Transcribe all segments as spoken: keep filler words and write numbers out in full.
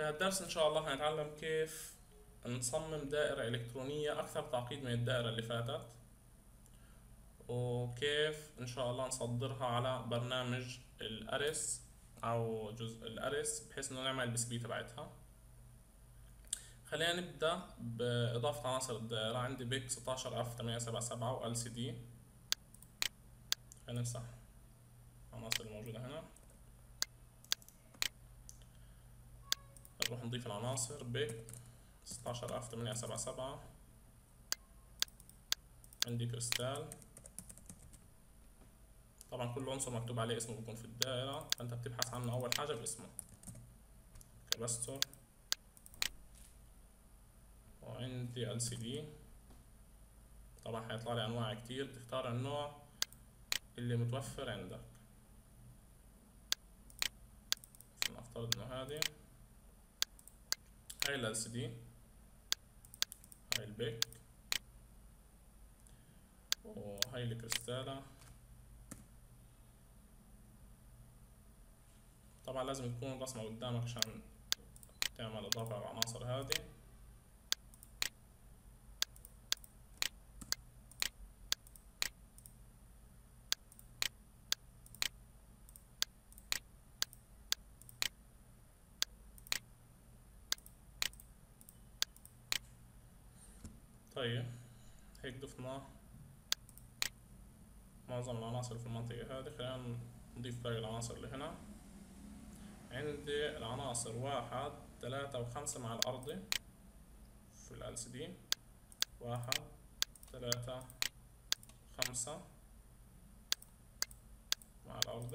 في هالدرس إن شاء الله هنتعلم كيف نصمم دائرة إلكترونية أكثر تعقيد من الدائرة اللي فاتت، وكيف إن شاء الله نصدرها على برنامج الأريس أو جزء الأريس بحيث إنه نعمل البي سي بي تبعتها. خلينا نبدأ بإضافة عناصر الدائرة. عندي بيك ستاشر اف ثمانية سبعة سبعة و ال سي دي. خلينا نمسح العناصر الموجودة هنا، نروح نضيف العناصر. بيك ستاشر اف ثمانية سبعة سبعة، عندي كريستال. طبعا كل عنصر مكتوب عليه اسمه بيكون في الدائرة، فانت بتبحث عنه اول حاجة باسمه. كاباستور، وعندي ال سي دي. طبعا هيطلع لي انواع كتير، بتختار النوع اللي متوفر عندك. نفترض انه هذه هاي ال سي دي، هاي البيك، وهاي الكريستالة. طبعا لازم تكون الرسمة قدامك عشان تعمل اضافة على العناصر هذه. طيب هيك ضفنا معظم العناصر في المنطقة هذه. خلينا نضيف باقي العناصر اللي هنا. عندي العناصر واحد ثلاثة وخمسة مع الأرضي في ال سي دي. واحد ثلاثة خمسة مع الأرضي.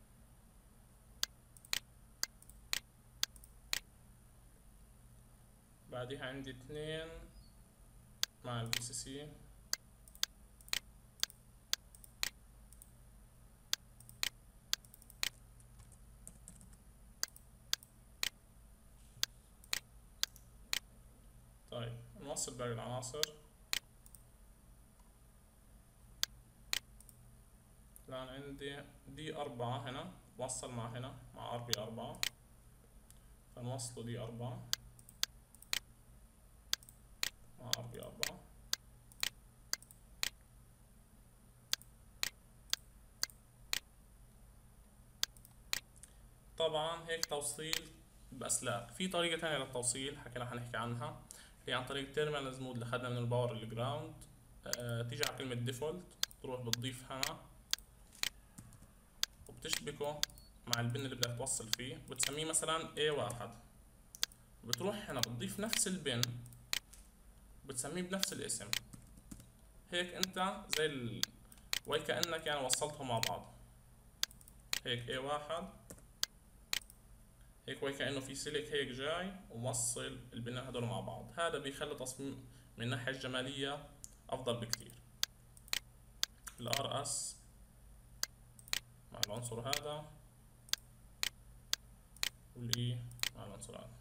بعدها عندي اثنين مع البي سي سي. طيب نوصل باقي العناصر. الآن عندي دي أربعة هنا، وصل مع هنا مع ار بي أربعة، فنوصله دي أربعة مع ار بي أربعة. طبعا هيك توصيل بأسلاك. في طريقة تانية للتوصيل حكينا حنحكي عنها، هي عن طريق تيرمينال مود اللي خدنا من الباور للجراوند. أه تيجي على كلمة ديفولت، تروح بتضيف هنا وبتشبكه مع البن اللي بدك توصل فيه، بتسميه مثلا إيه واحد. بتروح هنا بتضيف نفس البن بتسميه بنفس الاسم. هيك انت زي ال... وكأنك يعني وصلتهم مع بعض. هيك إيه واحد، هيك وكأنه في سلك هيك جاي وموصل البناء هدول مع بعض. هذا بيخلي تصميم من الناحية الجمالية أفضل بكتير. الار اس مع العنصر هذا، والاي مع العنصر هذا.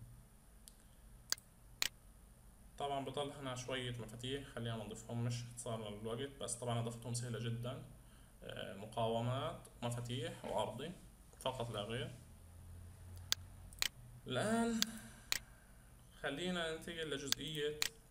طبعا بضل هنا شوية مفاتيح، خلينا ما نضيفهمش اختصارا للوقت، بس طبعا اضافتهم سهلة جدا. مقاومات، مفاتيح، وارضي، فقط لا غير. الآن خلينا ننتقل لجزئية